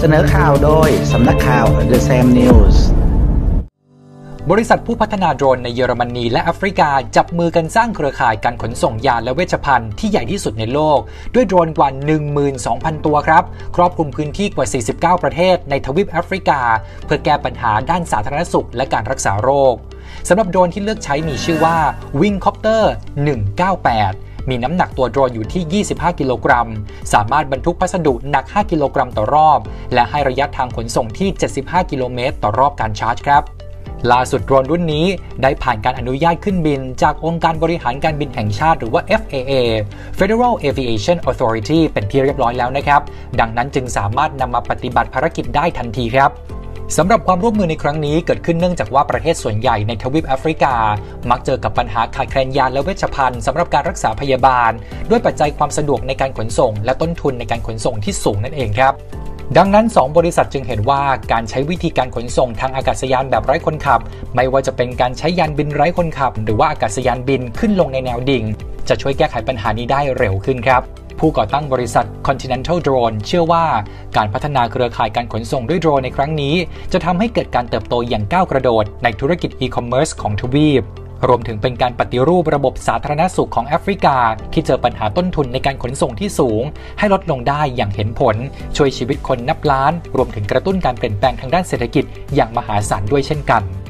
เสนอข่าวโดยสำนักข่าว The Sam News บริษัทผู้พัฒนาโดรนในเยอรมนีและแอฟริกาจับมือกันสร้างเครือข่ายการขนส่งยาและเวชภัณฑ์ที่ใหญ่ที่สุดในโลกด้วยโดรนกว่า 12,000 ตัวครับครอบคลุมพื้นที่กว่า 49 ประเทศในทวีปแอฟริกาเพื่อแก้ปัญหาด้านสาธารณสุขและการรักษาโรคสำหรับโดรนที่เลือกใช้มีชื่อว่า Wingcopter 198มีน้ำหนักตัวโดรนอยู่ที่ 25 กิโลกรัมสามารถบรรทุกพัสดุหนัก 5 กิโลกรัมต่อรอบและให้ระยะทางขนส่งที่ 75 กิโลเมตรต่อรอบการชาร์จครับล่าสุดโดรนรุ่นนี้ได้ผ่านการอนุญาตขึ้นบินจากองค์การบริหารการบินแห่งชาติหรือว่า FAA Federal Aviation Authority เป็นที่เรียบร้อยแล้วนะครับดังนั้นจึงสามารถนำมาปฏิบัติภารกิจได้ทันทีครับสำหรับความร่วมมือในครั้งนี้เกิดขึ้นเนื่องจากว่าประเทศส่วนใหญ่ในทวีปแอฟริกามักเจอกับปัญหาขาดแคลนยาและเวชภัณฑ์สำหรับการรักษาพยาบาลด้วยปัจจัยความสะดวกในการขนส่งและต้นทุนในการขนส่งที่สูงนั่นเองครับดังนั้น2บริษัทจึงเห็นว่าการใช้วิธีการขนส่งทางอากาศยานแบบไร้คนขับไม่ว่าจะเป็นการใช้ยานบินไร้คนขับหรือว่าอากาศยานบินขึ้นลงในแนวดิ่งจะช่วยแก้ไขปัญหานี้ได้เร็วขึ้นครับผู้ก่อตั้งบริษัท Continental Drone เชื่อว่าการพัฒนาเครือข่ายการขนส่งด้วยโดรนในครั้งนี้จะทำให้เกิดการเติบโตอย่างก้าวกระโดดในธุรกิจอีคอมเมิร์ซของทวีปรวมถึงเป็นการปฏิรูประบบสาธารณสุขของแอฟริกาที่เจอปัญหาต้นทุนในการขนส่งที่สูงให้ลดลงได้อย่างเห็นผลช่วยชีวิตคนนับล้านรวมถึงกระตุ้นการเปลี่ยนแปลงทางด้านเศรษฐกิจอย่างมหาศาลด้วยเช่นกัน